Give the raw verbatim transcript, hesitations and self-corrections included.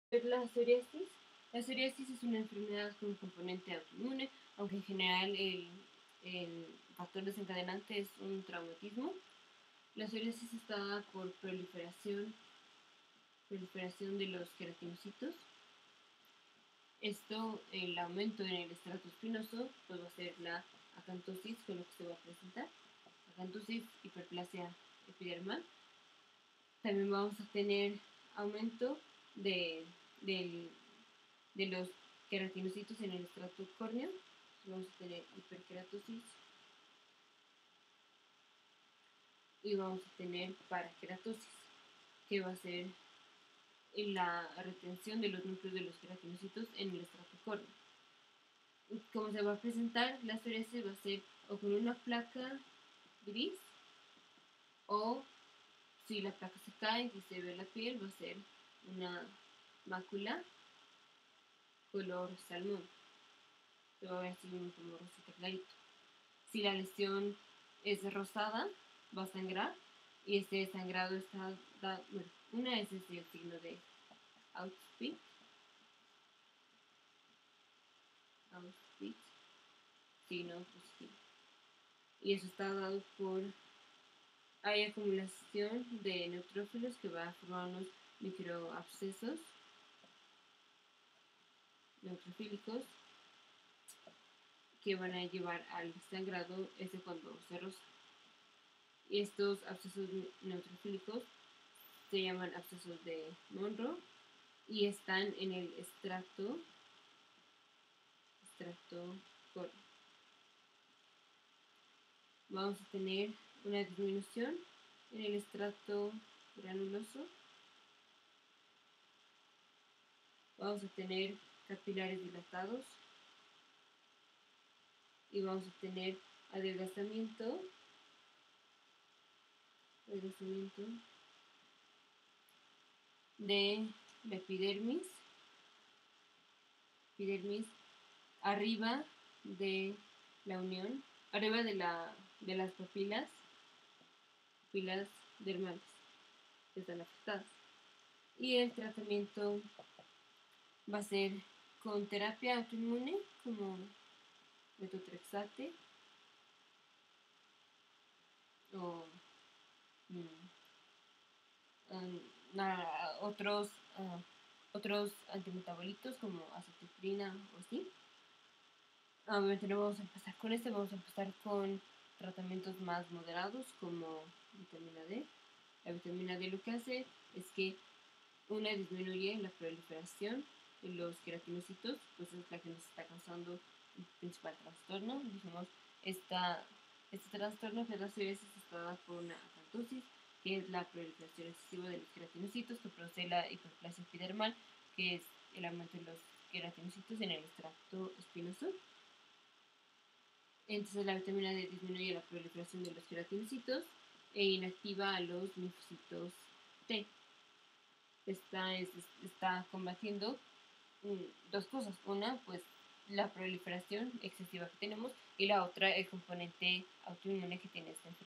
La psoriasis. La psoriasis es una enfermedad con un componente autoinmune, aunque en general el, el factor desencadenante es un traumatismo. La psoriasis está dada por proliferación, proliferación de los queratinocitos. Esto, el aumento en el estrato espinoso, pues va a ser la acantosis, con lo que se va a presentar. Acantosis, hiperplasia epidermal. También vamos a tener aumento de, de, de los queratinocitos en el estrato córneo. Vamos a tener hiperkeratosis y vamos a tener parakeratosis, que va a ser la retención de los núcleos de los queratinocitos en el estrato córneo. Como se va a presentar, la psoriasis va a ser o con una placa gris, o si la placa se cae y se ve la piel, va a ser una mácula color salmón. Se va a ver así como rosita clarito. Si la lesión es rosada, va a sangrar, y este sangrado está, da, bueno, una es este el signo de Auspitz, Auspitz, signo positivo. Y eso está dado por, hay acumulación de neutrófilos que va a formar unos microabscesos neutrofílicos que van a llevar al sangrado ese cuando se rosa. Y estos abscesos neutrofílicos se llaman abscesos de Monro y están en el estrato estrato córneo. Vamos a tener una disminución en el estrato granuloso. Vamos a tener capilares dilatados y vamos a tener adelgazamiento, adelgazamiento de la epidermis, epidermis arriba de la unión, arriba de, la, de las papilas, papilas dermales que están afectadas. Y el tratamiento va a ser con terapia autoinmune como metotrexate o um, um, otros, uh, otros antimetabolitos como acetopurina o así. Obviamente no vamos a empezar con este, vamos a empezar con tratamientos más moderados como vitamina D. La vitamina D lo que hace es que una disminuye la proliferación de los queratinocitos, pues es la que nos está causando el principal trastorno. Dijimos, esta, este trastorno de la psoriasis está dado por una acantosis, que es la proliferación excesiva de los queratinocitos, que produce la hiperplasia epidermal, que es el aumento de los queratinocitos en el estrato espinoso. Entonces la vitamina D disminuye la proliferación de los queratinocitos e inactiva a los linfocitos T. Esta es, está combatiendo um, dos cosas. Una, pues la proliferación excesiva que tenemos, y la otra, el componente autoinmune que tiene esta enfermedad.